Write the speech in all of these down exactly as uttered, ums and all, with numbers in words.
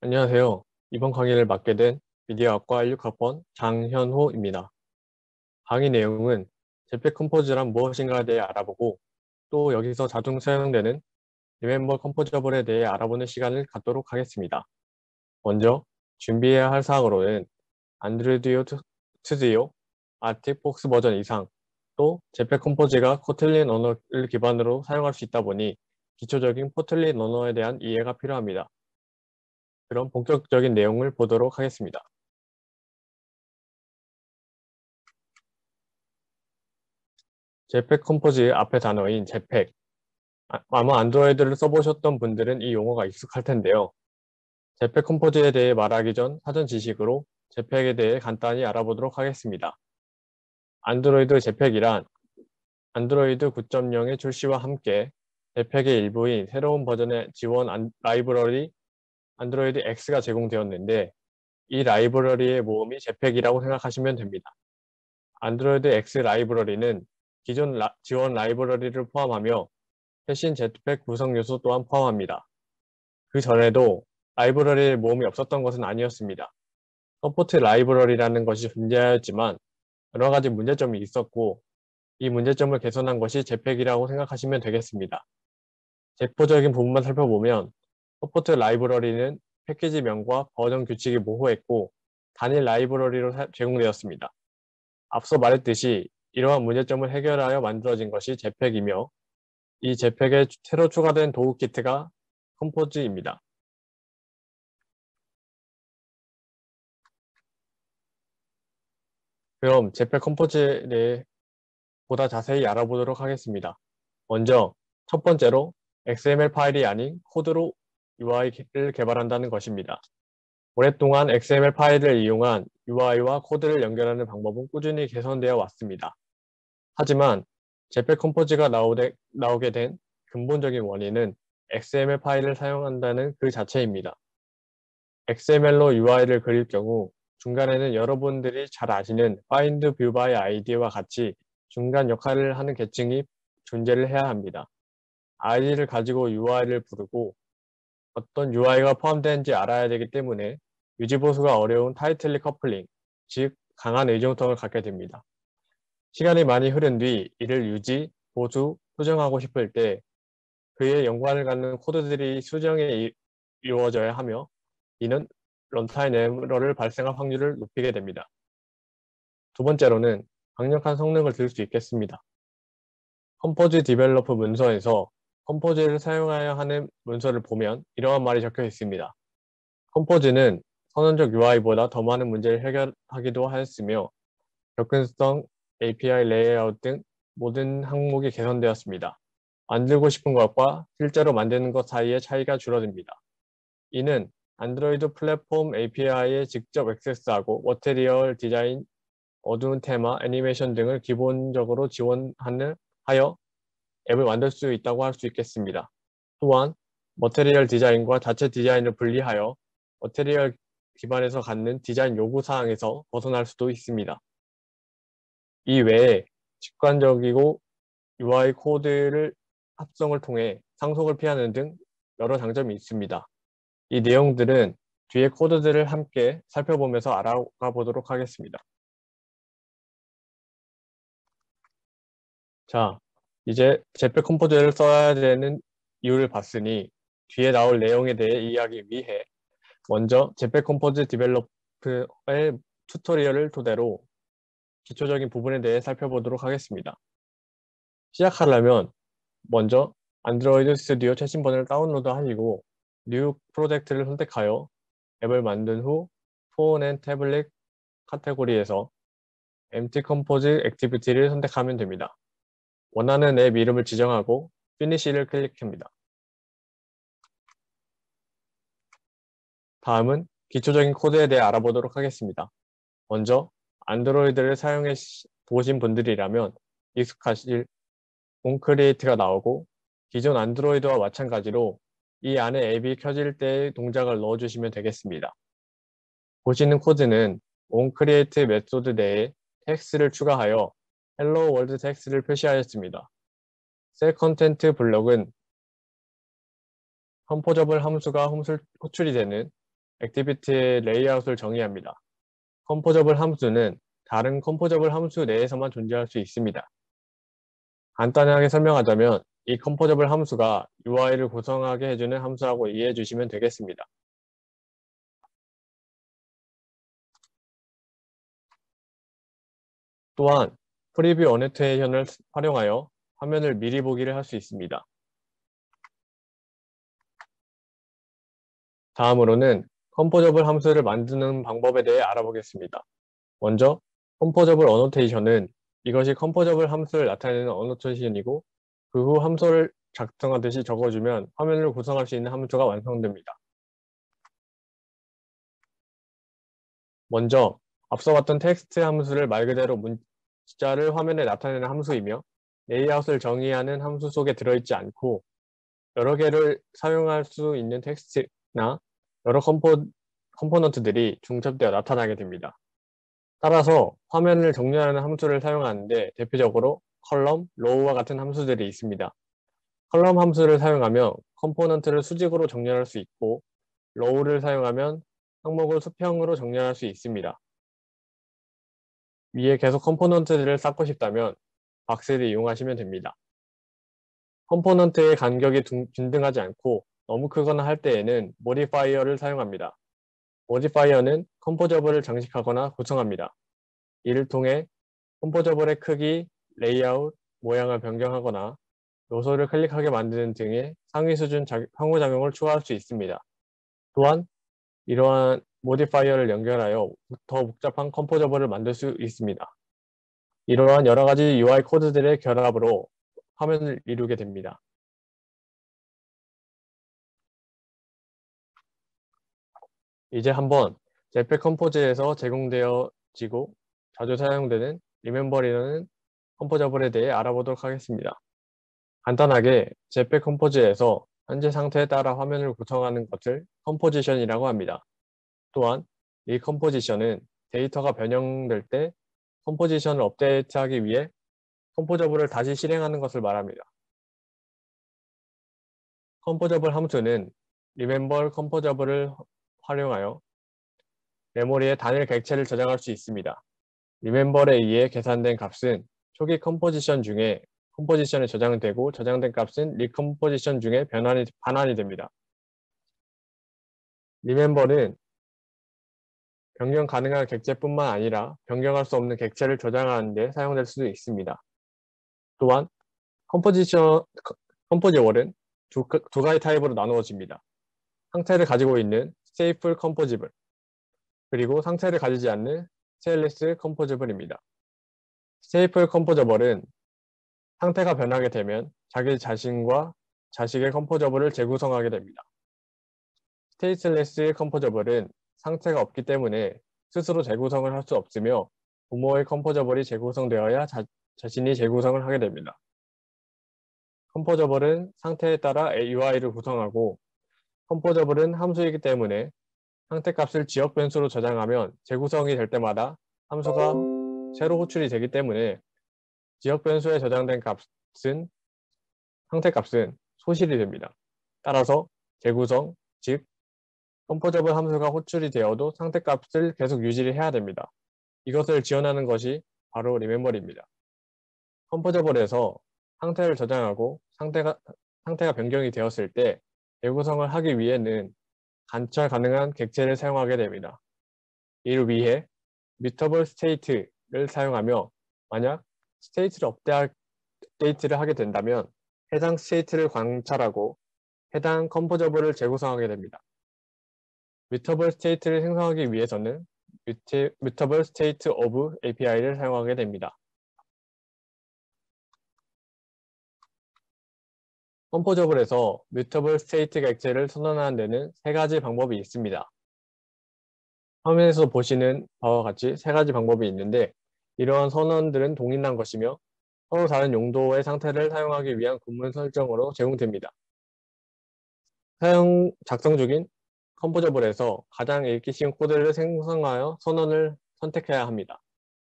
안녕하세요. 이번 강의를 맡게 된 미디어학과 일, 육 학번 장현호입니다. 강의 내용은 제이피이지 컴포즈란 무엇인가에 대해 알아보고 또 여기서 자주 사용되는 리멤버 컴포저블에 대해 알아보는 시간을 갖도록 하겠습니다. 먼저 준비해야 할 사항으로는 안드로이드 스튜디오, 아틱 폭스 버전 이상, 또 제이피이지 컴포즈가 코틀린 언어를 기반으로 사용할 수 있다 보니 기초적인 코틀린 언어에 대한 이해가 필요합니다. 그럼 본격적인 내용을 보도록 하겠습니다. 제이피이지 컴포즈의 앞에 단어인 제이피이지. 아, 아마 안드로이드를 써보셨던 분들은 이 용어가 익숙할 텐데요. 제이피이지 컴포즈에 대해 말하기 전 사전 지식으로 제이피이지에 대해 간단히 알아보도록 하겠습니다. 안드로이드 제이피이지란 안드로이드 구 점 영의 출시와 함께 제이피이지의 일부인 새로운 버전의 지원 안, 라이브러리 안드로이드 X가 제공되었는데 이 라이브러리의 모음이 제이피이지라고 생각하시면 됩니다. 안드로이드 X 라이브러리는 기존 라, 지원 라이브러리를 포함하며 최신 제이피이지 구성 요소 또한 포함합니다. 그 전에도 라이브러리의 모음이 없었던 것은 아니었습니다. 서포트 라이브러리라는 것이 존재하였지만 여러 가지 문제점이 있었고 이 문제점을 개선한 것이 제이피이지라고 생각하시면 되겠습니다. 객포적인 부분만 살펴보면 서포트 라이브러리는 패키지명과 버전 규칙이 모호했고 단일 라이브러리로 제공되었습니다. 앞서 말했듯이 이러한 문제점을 해결하여 만들어진 것이 제이피이지이며 이 제이피이지에 새로 추가된 도구 키트가 컴포즈입니다. 그럼 제이피이지 컴포즈에 대해 보다 자세히 알아보도록 하겠습니다. 먼저 첫 번째로 엑스엠엘 파일이 아닌 코드로 유아이를 개발한다는 것입니다. 오랫동안 엑스엠엘 파일을 이용한 유아이와 코드를 연결하는 방법은 꾸준히 개선되어 왔습니다. 하지만 제이피이지 컴포즈가 나오되, 나오게 된 근본적인 원인은 엑스엠엘 파일을 사용한다는 그 자체입니다. 엑스엠엘로 유아이를 그릴 경우 중간에는 여러분들이 잘 아시는 find view by 아이디와 같이 중간 역할을 하는 계층이 존재를 해야 합니다. 아이디를 가지고 유아이를 부르고 어떤 유아이가 포함되는지 알아야 되기 때문에 유지보수가 어려운 타이틀리 커플링, 즉 강한 의존성을 갖게 됩니다. 시간이 많이 흐른 뒤 이를 유지, 보수, 수정하고 싶을 때 그에 연관을 갖는 코드들이 수정에 이루어져야 하며 이는 런타임 에러를 발생할 확률을 높이게 됩니다. 두 번째로는 강력한 성능을 들 수 있겠습니다. 컴포즈 디벨로퍼 문서에서 컴포즈를 사용하여 하는 문서를 보면 이러한 말이 적혀 있습니다. 컴포즈는 선언적 유아이보다 더 많은 문제를 해결하기도 하였으며 접근성, 에이피아이 레이아웃 등 모든 항목이 개선되었습니다. 만들고 싶은 것과 실제로 만드는 것 사이의 차이가 줄어듭니다. 이는 안드로이드 플랫폼 에이피아이에 직접 액세스하고 머티리얼 디자인, 어두운 테마, 애니메이션 등을 기본적으로 지원하여 앱을 만들 수 있다고 할 수 있겠습니다. 또한 머티리얼 디자인과 자체 디자인을 분리하여 머티리얼 기반에서 갖는 디자인 요구사항에서 벗어날 수도 있습니다. 이 외에 직관적이고 유아이 코드를 합성을 통해 상속을 피하는 등 여러 장점이 있습니다. 이 내용들은 뒤에 코드들을 함께 살펴보면서 알아가 보도록 하겠습니다. 자, 이제 제이피이지 컴포즈를 써야 되는 이유를 봤으니 뒤에 나올 내용에 대해 이해하기 위해 먼저 제이피이지 컴포즈 디벨로퍼의 튜토리얼을 토대로 기초적인 부분에 대해 살펴보도록 하겠습니다. 시작하려면 먼저 안드로이드 스튜디오 최신 버전을 다운로드 하시고 뉴 프로젝트를 선택하여 앱을 만든 후 폰 앤 태블릿 카테고리에서 Empty Compose Activity를 선택하면 됩니다. 원하는 앱 이름을 지정하고 Finish를 클릭합니다. 다음은 기초적인 코드에 대해 알아보도록 하겠습니다. 먼저 안드로이드를 사용해 보신 분들이라면 익숙하실 온크리에이트가 나오고 기존 안드로이드와 마찬가지로 이 안에 앱이 켜질 때의 동작을 넣어주시면 되겠습니다. 보시는 코드는 onCreate 메소드 내에 텍스트를 추가하여 Hello World 텍스트를 표시하였습니다. setContent 블럭은 컴포저블 함수가 호출이 되는 액티비티의 레이아웃을 정의합니다. 컴포저블 함수는 다른 컴포저블 함수 내에서만 존재할 수 있습니다. 간단하게 설명하자면 이 컴포저블 함수가 유아이를 구성하게 해주는 함수라고 이해해 주시면 되겠습니다. 또한 프리뷰 어노테이션을 활용하여 화면을 미리 보기를 할 수 있습니다. 다음으로는 컴포저블 함수를 만드는 방법에 대해 알아보겠습니다. 먼저 컴포저블 어노테이션은 이것이 컴포저블 함수를 나타내는 어노테이션이고 그 후 함수를 작성하듯이 적어주면 화면을 구성할 수 있는 함수가 완성됩니다. 먼저 앞서 봤던 텍스트 함수를 말 그대로 문자를 화면에 나타내는 함수이며 레이아웃을 정의하는 함수 속에 들어있지 않고 여러 개를 사용할 수 있는 텍스트나 여러 컴포, 컴포넌트들이 중첩되어 나타나게 됩니다. 따라서 화면을 정렬하는 함수를 사용하는데 대표적으로 컬럼, 로우와 같은 함수들이 있습니다. 컬럼 함수를 사용하며 컴포넌트를 수직으로 정렬할 수 있고 로우를 사용하면 항목을 수평으로 정렬할 수 있습니다. 위에 계속 컴포넌트들을 쌓고 싶다면 박스를 이용하시면 됩니다. 컴포넌트의 간격이 균등하지 않고 너무 크거나 할 때에는 모디파이어를 사용합니다. 모디파이어는 컴포저블을 장식하거나 구성합니다. 이를 통해 컴포저블의 크기, 레이아웃, 모양을 변경하거나 요소를 클릭하게 만드는 등의 상위 수준 상호작용을 추가할 수 있습니다. 또한 이러한 모디파이어를 연결하여 더 복잡한 컴포저블을 만들 수 있습니다. 이러한 여러 가지 유아이 코드들의 결합으로 화면을 이루게 됩니다. 이제 한번 제팩 컴포즈에서 제공되어지고 자주 사용되는 리멤버리라는 컴포저블에 대해 알아보도록 하겠습니다. 간단하게 제팩 컴포즈에서 현재 상태에 따라 화면을 구성하는 것을 컴포지션이라고 합니다. 또한 이 컴포지션은 데이터가 변형될 때 컴포지션을 업데이트하기 위해 컴포저블을 다시 실행하는 것을 말합니다. 컴포저블 함수는 remember 컴포저블을 활용하여 메모리에 단일 객체를 저장할 수 있습니다. remember에 의해 계산된 값은 초기 컴포지션 중에 컴포지션에 저장되고 저장된 값은 리컴포지션 중에 변환이, 반환이 됩니다. remember는 변경 가능한 객체뿐만 아니라 변경할 수 없는 객체를 저장하는 데 사용될 수도 있습니다. 또한 컴포지션, 컴포저블은 두, 두 가지 타입으로 나누어집니다. 상태를 가지고 있는 스테이플 컴포지블 그리고 상태를 가지지 않는 스테인리스 컴포저블입니다. 스테이플 컴포저블은 상태가 변하게 되면 자기 자신과 자식의 컴포저블을 재구성하게 됩니다. 스테이트레스 컴포저블은 상태가 없기 때문에 스스로 재구성을 할 수 없으며 부모의 컴포저블이 재구성되어야 자, 자신이 재구성을 하게 됩니다. 컴포저블은 상태에 따라 유아이를 구성하고 컴포저블은 함수이기 때문에 상태값을 지역 변수로 저장하면 재구성이 될 때마다 함수가 새로 호출이 되기 때문에 지역 변수에 저장된 값은 상태값은 소실이 됩니다. 따라서 재구성, 즉 컴포저블 함수가 호출이 되어도 상태값을 계속 유지를 해야 됩니다. 이것을 지원하는 것이 바로 리멤버리입니다. 컴포저블에서 상태를 저장하고 상태가, 상태가 변경이 되었을 때 재구성을 하기 위해는 관찰 가능한 객체를 사용하게 됩니다. 이를 위해 mutable state를 사용하며 만약 스테이트를 업데이트를 하게 된다면 해당 스테이트를 관찰하고 해당 컴포저블을 재구성하게 됩니다. mutable state를 생성하기 위해서는 mutable state of 에이피아이를 사용하게 됩니다. 컴포저블에서 mutable state 객체를 선언하는 데는 세 가지 방법이 있습니다. 화면에서 보시는 바와 같이 세 가지 방법이 있는데 이러한 선언들은 동일한 것이며 서로 다른 용도의 상태를 사용하기 위한 구문 설정으로 제공됩니다. 사용 작성 중인 컴포저블에서 가장 읽기 쉬운 코드를 생성하여 선언을 선택해야 합니다.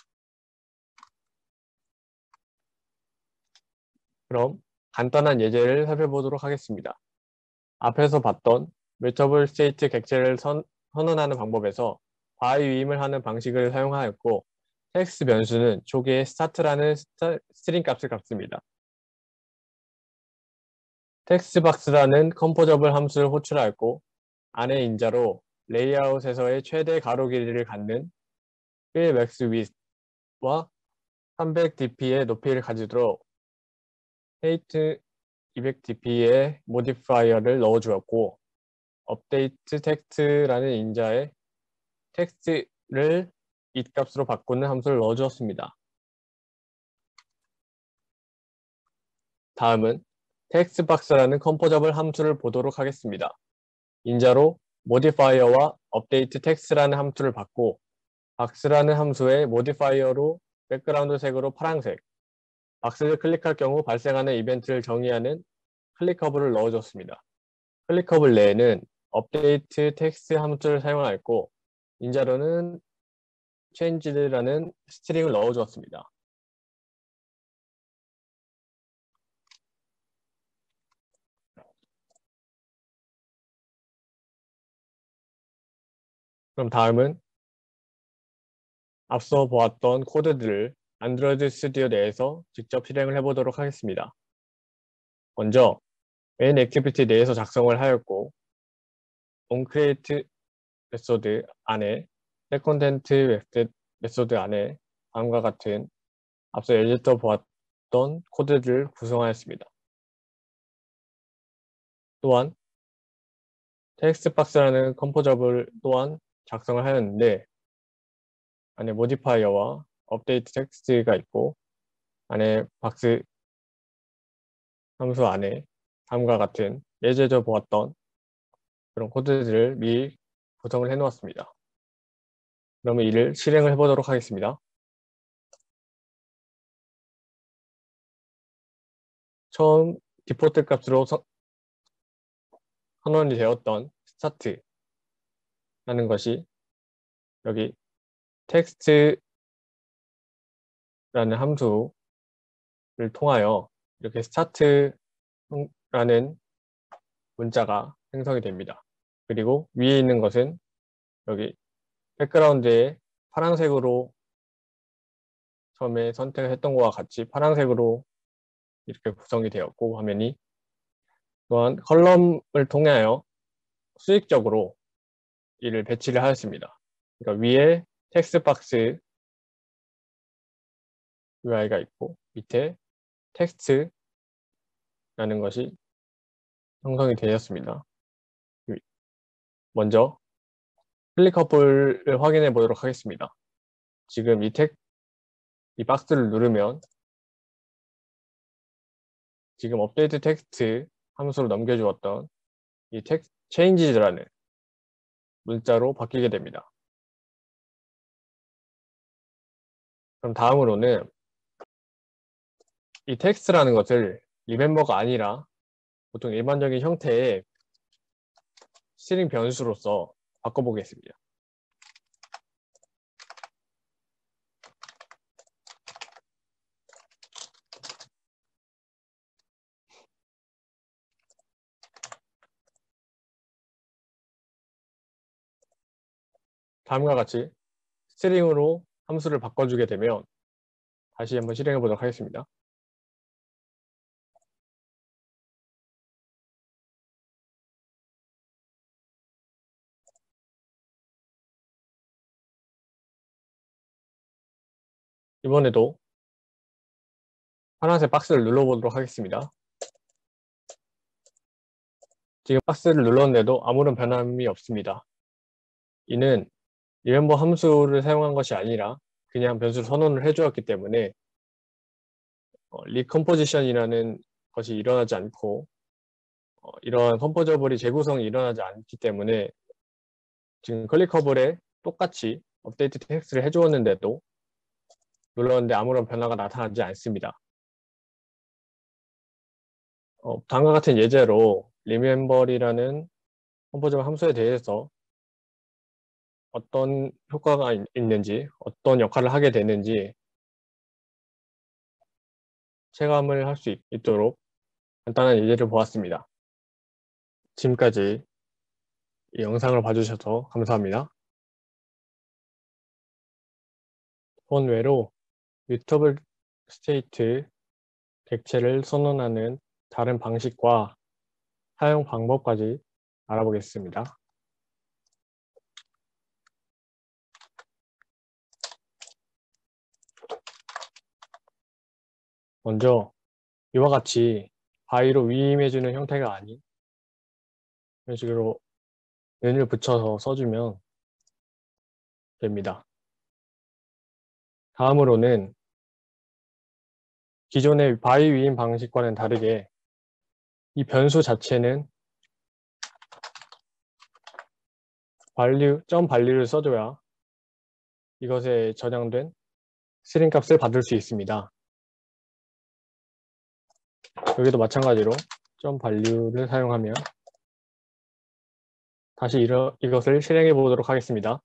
그럼 간단한 예제를 살펴보도록 하겠습니다. 앞에서 봤던 mutable state 객체를 선, 선언하는 방법에서 by 위임을 하는 방식을 사용하였고 텍스트 변수는 초기에 start라는 스트링 값을 갖습니다. 텍스트박스라는 컴포저블 함수를 호출하였고 안에 인자로 레이아웃에서의 최대 가로 길이를 갖는 fill max width와 삼백 디피의 높이를 가지도록 height 이백 디피의 모디파이어를 넣어주었고 update text라는 인자에 텍스트를 id 값으로 바꾸는 함수를 넣어주었습니다. 다음은 텍스트박스라는 컴포저블 함수를 보도록 하겠습니다. 인자로 modifier와 update text라는 함수를 받고 박스라는 함수의 modifier로 백그라운드 색으로 파란색, 박스를 클릭할 경우 발생하는 이벤트를 정의하는 클릭허블을 넣어줬습니다. 클릭허블 내에는 update text 함수를 사용하였고 인자로는 change라는 스트링을 넣어주었습니다. 그럼 다음은 앞서 보았던 코드들을 안드로이드 스튜디오 내에서 직접 실행을 해보도록 하겠습니다. 먼저 메인 액티비티 내에서 작성을 하였고 onCreate 메소드 안에 setContent 메소드 안에 다음과 같은 앞서 예제부터 보았던 코드들을 구성하였습니다. 또한 텍스트박스라는 컴포저블 또한 작성을 하였는데 안에 모디파이어와 업데이트 텍스트가 있고 안에 박스 함수 안에 다음과 같은 예제에서 보았던 그런 코드들을 미리 구성을 해 놓았습니다. 그러면 이를 실행을 해보도록 하겠습니다. 처음 디폴트 값으로 서, 선언이 되었던 스타트라는 것이 여기 텍스트라는 함수를 통하여 이렇게 스타트라는 문자가 생성이 됩니다. 그리고 위에 있는 것은 여기 백그라운드에 파란색으로 처음에 선택을 했던 것과 같이 파란색으로 이렇게 구성이 되었고 화면이 또한 컬럼을 통하여 수익적으로 이를 배치를 하였습니다. 그러니까 위에 텍스트 박스 유아이가 있고 밑에 텍스트라는 것이 형성이 되었습니다. 먼저 클릭커블을 확인해 보도록 하겠습니다. 지금 이 텍, 이 박스를 누르면 지금 업데이트 텍스트 함수로 넘겨주었던 이 텍스트 changes라는 문자로 바뀌게 됩니다. 그럼 다음으로는 이 텍스트라는 것을 리멤버가 아니라 보통 일반적인 형태의 스트링 변수로서 바꿔보겠습니다. 다음과 같이 스트링으로 함수를 바꿔주게 되면 다시 한번 실행해 보도록 하겠습니다. 이번에도 파란색 박스를 눌러보도록 하겠습니다. 지금 박스를 눌렀는데도 아무런 변함이 없습니다. 이는 리멤버 함수를 사용한 것이 아니라 그냥 변수를 선언을 해주었기 때문에 어, 리컴포지션이라는 것이 일어나지 않고 어, 이러한 컴포저블이 재구성이 일어나지 않기 때문에 지금 클릭커블에 똑같이 업데이트 텍스트를 해주었는데도 눌렀는데 아무런 변화가 나타나지 않습니다. 어, 다음과 같은 예제로 리멤버리라는 컴포저블 함수에 대해서 어떤 효과가 있, 있는지 어떤 역할을 하게 되는지 체감을 할 수 있도록 간단한 예제를 보았습니다. 지금까지 이 영상을 봐주셔서 감사합니다. 본외로 뮤터블 스테이트 객체를 선언하는 다른 방식과 사용 방법까지 알아보겠습니다. 먼저 이와 같이 바위로 위임해주는 형태가 아닌 이런 식으로 면을 붙여서 써주면 됩니다. 다음으로는 기존의 바위 위임 방식과는 다르게 이 변수 자체는 value, 점 value를 써줘야 이것에 저장된 스트링 값을 받을 수 있습니다. 여기도 마찬가지로 점 value를 사용하면 다시 이러, 이것을 실행해 보도록 하겠습니다.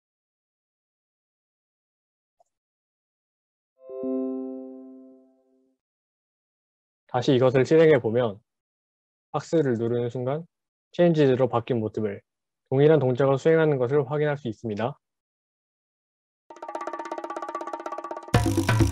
다시 이것을 실행해 보면 박스를 누르는 순간 changes로 바뀐 모습을 동일한 동작을 수행하는 것을 확인할 수 있습니다.